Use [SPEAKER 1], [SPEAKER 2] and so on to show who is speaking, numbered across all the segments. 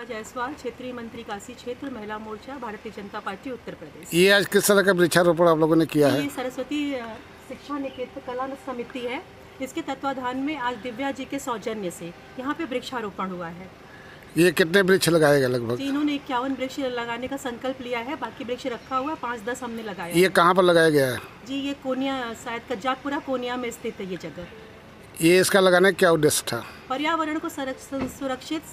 [SPEAKER 1] राधिका जायसवाल, क्षेत्रीय मंत्री काशी क्षेत्र, महिला मोर्चा, भारतीय जनता पार्टी उत्तर प्रदेश।
[SPEAKER 2] ये आज किस तरह का वृक्षारोपण आप लोगों ने किया है?
[SPEAKER 1] ये सरस्वती शिक्षा निकेतन कला समिति है, इसके तत्वाधान में आज दिव्या जी के सौजन्य से यहाँ पे वृक्षारोपण हुआ है।
[SPEAKER 2] ये कितने वृक्ष लगाए गए लगभग?
[SPEAKER 1] जी, इन्होंने 51 वृक्ष लगाने का संकल्प लिया है, बाकी वृक्ष रखा हुआ है, 5-10 हमने लगाया।
[SPEAKER 2] ये कहाँ पर लगाया गया है?
[SPEAKER 1] जी, ये कोनिया, शायद कज्जाकपुरा कोनिया में स्थित है ये जगह।
[SPEAKER 2] ये इसका लगाने का क्या उद्देश्य था?
[SPEAKER 1] पर्यावरण को सुरक्षित,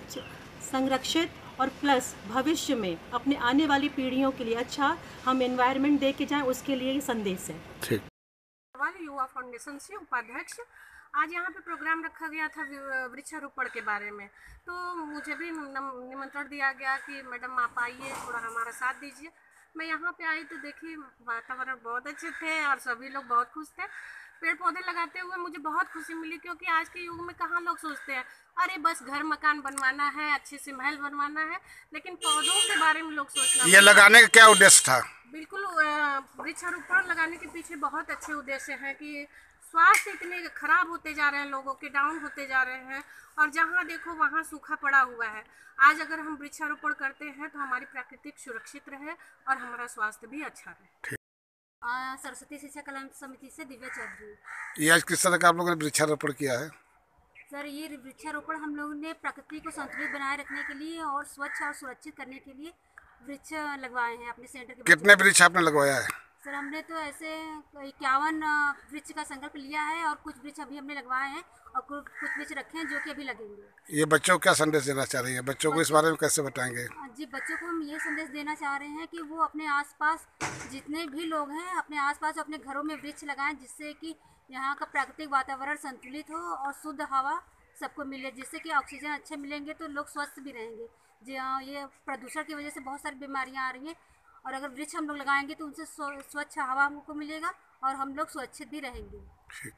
[SPEAKER 1] संरक्षित और प्लस भविष्य में अपने आने वाली पीढ़ियों के लिए अच्छा हम एनवायरनमेंट दे के जाएं, उसके लिए ये संदेश है।
[SPEAKER 2] ठीक।
[SPEAKER 3] युवा फाउंडेशन से उपाध्यक्ष, आज यहाँ पे प्रोग्राम रखा गया था वृक्षारोपण के बारे में, तो मुझे भी निमंत्रण दिया गया कि मैडम आप आइए, थोड़ा हमारा साथ दीजिए। मैं यहाँ पे आई तो देखिए वातावरण बहुत अच्छे थे और सभी लोग बहुत खुश थे। पेड़ पौधे लगाते हुए मुझे बहुत खुशी मिली, क्योंकि आज के युग में कहाँ लोग सोचते हैं अरे बस घर मकान बनवाना है, अच्छे से महल बनवाना है, लेकिन पौधों के बारे में लोग सोचना।
[SPEAKER 2] ये लगाने का क्या उद्देश्य था?
[SPEAKER 3] बिल्कुल, वृक्षारोपण लगाने के पीछे बहुत अच्छे उद्देश्य हैं कि स्वास्थ्य इतने खराब होते जा रहे हैं, लोगों के डाउन होते जा रहे हैं, और जहाँ देखो वहाँ सूखा पड़ा हुआ है। आज अगर हम वृक्षारोपण करते हैं तो हमारी प्रकृति सुरक्षित रहे और हमारा स्वास्थ्य भी अच्छा रहे।
[SPEAKER 4] सरस्वती शिक्षा कला समिति से दिव्या चौधरी।
[SPEAKER 2] ये आज किस तरह का आप लोगों ने वृक्षारोपण किया है?
[SPEAKER 4] सर, ये वृक्षारोपण हम लोगों ने प्रकृति को संतुलित बनाए रखने के लिए और स्वच्छ और सुरक्षित करने के लिए वृक्ष लगवाए हैं अपने सेंटर के।
[SPEAKER 2] कितने वृक्ष आपने लगवाया है?
[SPEAKER 4] सर, हमने तो ऐसे 51 वृक्ष का संकल्प लिया है और कुछ वृक्ष अभी हमने लगवाए हैं और कुछ वृक्ष रखे हैं जो कि अभी लगेंगे।
[SPEAKER 2] ये बच्चों को क्या संदेश देना चाह रही है? बच्चों को इस बारे में कैसे बताएंगे?
[SPEAKER 4] जी, बच्चों को हम ये संदेश देना चाह रहे हैं कि वो अपने आसपास जितने भी लोग हैं अपने आसपास अपने घरों में वृक्ष लगाएं, जिससे कि यहाँ का प्राकृतिक वातावरण संतुलित हो और शुद्ध हवा सबको मिले, जिससे कि ऑक्सीजन अच्छे मिलेंगे तो लोग स्वस्थ भी रहेंगे। जी हाँ, ये प्रदूषण की वजह से बहुत सारी बीमारियाँ आ रही हैं, और अगर वृक्ष हम लोग लगाएंगे तो उनसे स्वच्छ हवा हमको मिलेगा और हम लोग सुरक्षित भी रहेंगे।